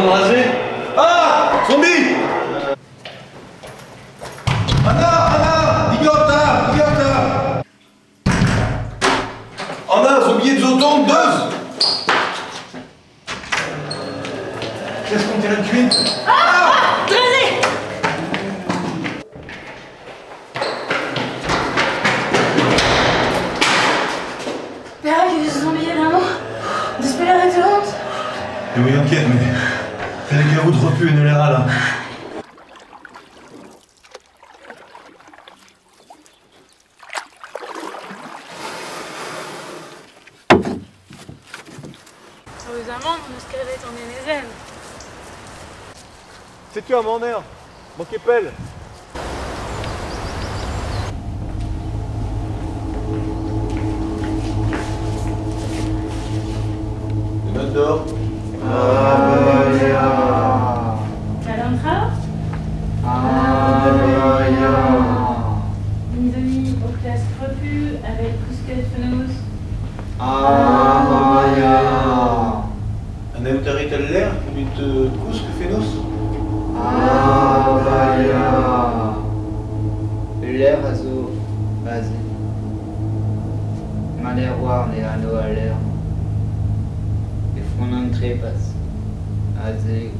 besoin de raser. Ah! Zombie! Anna! Idiota! Anna, zombie de zoton, deux! Qu'est-ce qu'on dirait de cuite? Ah! Dressé! Pera, che sono bigliamo? Dispera restaurant? Oui, ok, mais fais les garous de repu et ne les râle. Sérieusement, mon squelette en est les ailes. Sais-tu à mon air? Mon képel? Les notes d'or. Calandra? Une demi aux classes repu avec Cousquet Fenous. Un autarit al l'air, une te cous que fénos. L'air azo, vas-y. Malerwar ne ano a l'air. Et fronan trepas. Azé.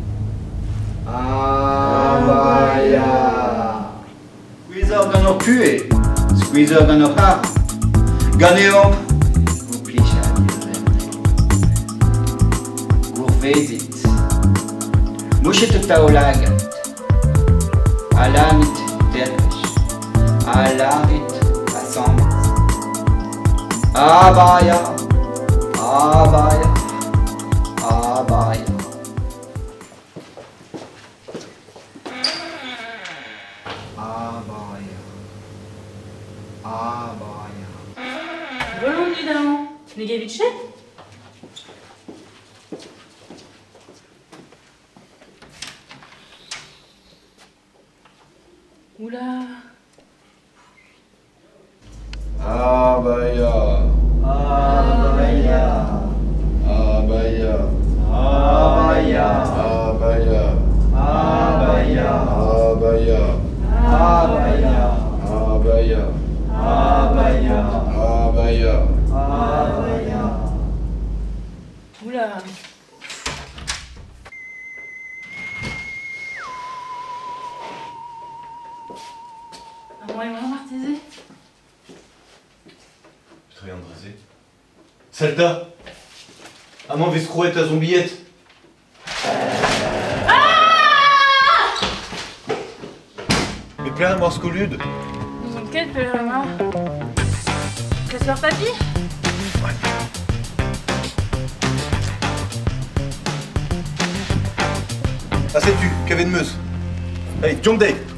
Abaya. Squeezer gano kue. Squeezer gano ha. Ganeomp. Guplisha dizemne. Gurvezit. Mushet taolagat. Alamit dervish. Alarit assemble. Abaya. Abaya. Abaya. Abaya. Abaya. Volonté du daron. Negaviché? Oula. Abaya. Abaya. Abaya. Abaya. Abaya. Abaya. Abaya. Abaya. Abaya. Abaya. Abaya. Abaya. Oula. Un moyen martisé? Je rien dressé. Salta! À moins vescrouette à zombiette! Mais plein morse colude! Nous sommes quel pèlerin? Casseur papy? Ouais. Ah, sais-tu, qu'avait de meuse? Allez, Jong Day!